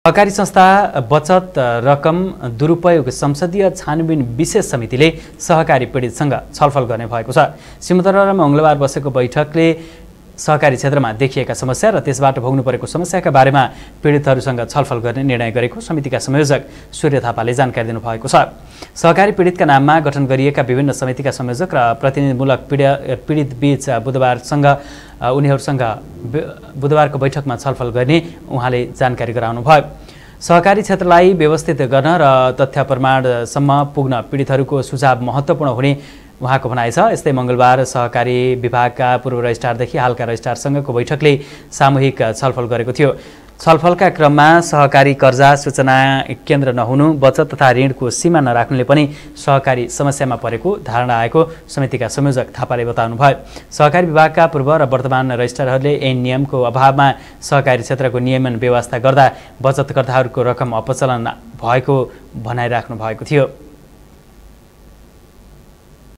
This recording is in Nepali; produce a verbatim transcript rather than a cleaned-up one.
सहकारी संस्था बचत रकम दुरुपयोग संसदीय छानबिन विशेष समितिले सहकारी पीडितसँग छलफल गर्ने भएको छ। सिमतरामा मंगलबार बसेको बैठकले सहकारी क्षेत्रमा देखिएका समस्या र त्यसबाट भोग्नु परेको समस्याका बारेमा पीडितहरूसँग छलफल गर्ने निर्णय गरेको समितिका संयोजक सूर्य थापाले जानकारी दिनुभएको छ। सहकारी पीडितका नाममा गठन गरिएका विभिन्न समितिका संयोजक र प्रतिनिधिमूलक पीडित बीच बुधबारसँग उनीहरूसँग बुधबारको बैठकमा छलफल गर्ने उहाँले जानकारी गराउनुभयो। सहकारी क्षेत्रलाई व्यवस्थित गर्न र तथ्य प्रमाणसम्म पुग्न पीडितहरूको सुझाव महत्त्वपूर्ण हुने उहाँको भनाइ छ। यस्तै मंगलबार सहकारी विभागका पूर्व रजिस्ट्रारदेखि हालका रजिस्ट्रारसँगको बैठकले सामूहिक छलफल गरेको थियो। छलफलका क्रममा सहकारी कर्जा सूचना केन्द्र नहुनु, बचत तथा ऋणको सीमा नराख्नुले पनि सहकारी समस्यामा परेको धारणा आएको समितिका संयोजक थापाले बताउनुभयो। सहकारी विभागका पूर्व र वर्तमान रजिस्ट्रारहरूले ऐन नियमको अभावमा सहकारी क्षेत्रको नियमन व्यवस्था गर्दा बचतकर्ताहरूको रकम अपचलन भएको भनाइराख्नु भएको थियो।